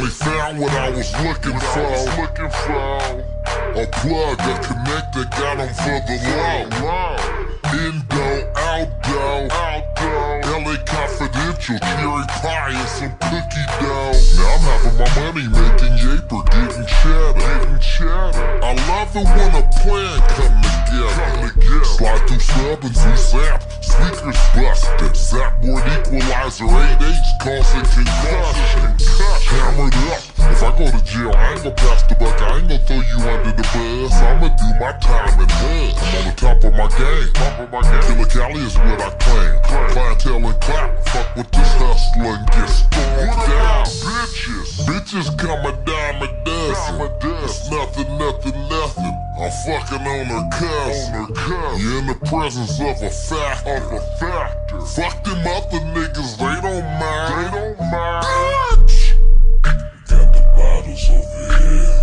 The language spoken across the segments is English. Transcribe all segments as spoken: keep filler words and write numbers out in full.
finally found what I was looking for. Looking for a plug, a connector, got them for the low. Indo, outdo, L A Confidential, cherry pie and some cookie dough. Now I'm having my money making yaper, getting cheddar, getting cheddar. I love it when a plan come together. Come together. Slide through sub and through zap, speakers busted. Zap board equalizer, eight H causing concussion. Hammered up. If I go to jail, I ain't gon' pass the buck. I ain't gon' throw you under the bus. I'ma do my time in bed. I'm on the top of my game. Top of my game. Killer Cali is what I claim. Clientele and clap. Fuck with this hustler and get stormed down. Bitches, bitches come a dime a dozen. It's nothing, nothing, nothing. I'm fucking on her cousin. On her cousin. You're in the presence of a factor. Of a factor. Fuck them other niggas, they don't mind. They don't mind. Bitch. Got the bottles over here.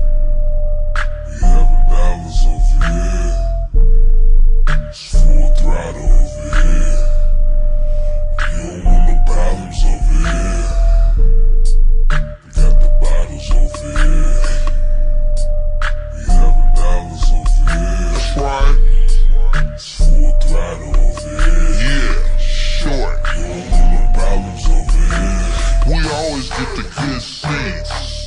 We having dollars over here. It's full throttle over here. You don't want no problems over here. We got the bottles over here. We having dollars over here. That's right. It's full throttle over here. Yeah, short. You don't want no problems over here. We always get the good seats,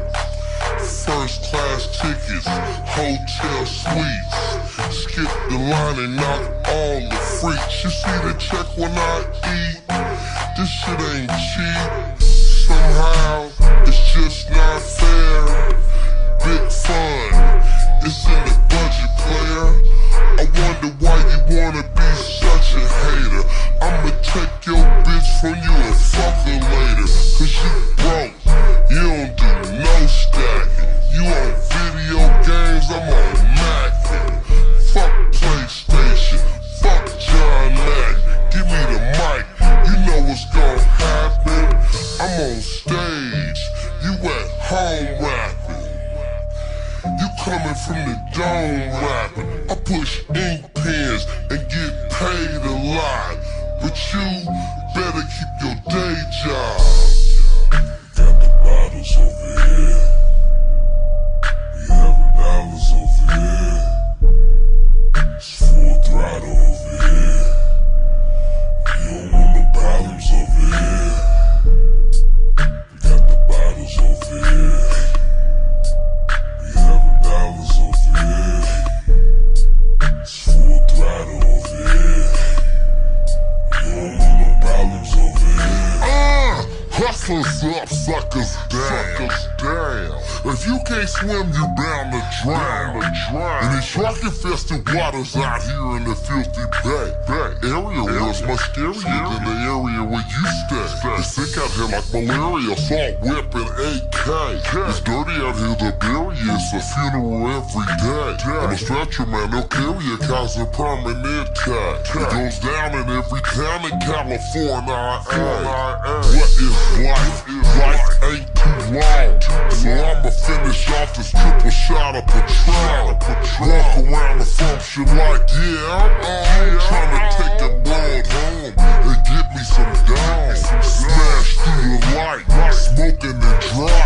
first class tickets, hotel suites. Skip the line and knock all the freaks. You see the check when I eat? This shit ain't cheap. Somehow, it's just not fair. Big fun, it's in the budget, player. I wonder why you wanna be such a hater. I'ma take your bitch from you and fuck her later. Cause you broke, you don't do no stacking. You on video games, I'm on Mackin. Fuck PlayStation, fuck John Madden. Give me the mic, you know what's gon' happen. I'm on stage, you at home rapping. You coming from the dome rapping. I push ink pens and get paid a lot. But you better keep your day job. Got the bottles over here. We having dollars over here. It's full throttle over here. You don't want no problems over here. We got the bottles over here. We having dollars over here. It's full throttle over here. You don't want no problems over here. Ah, hustlers up, suckers down. Suckers down. If you can't swim, you bound to drown. In these shark-infested waters out here in the filthy bay, bay. Area was much scarier than the area where you stay. It's sick out here like malaria, assault weapon, A K. It's dirty out here, the bury is a funeral every day. On a stretcher, man, they'll carry a causing permanent tag. It goes down in every town in California. What is life? Life ain't too long, so I'ma finish off this triple shot of Patron. Walk around the function like, yeah, I'm on. Tryna take a broad home and get me some down. Smash through the light, smoking and dry.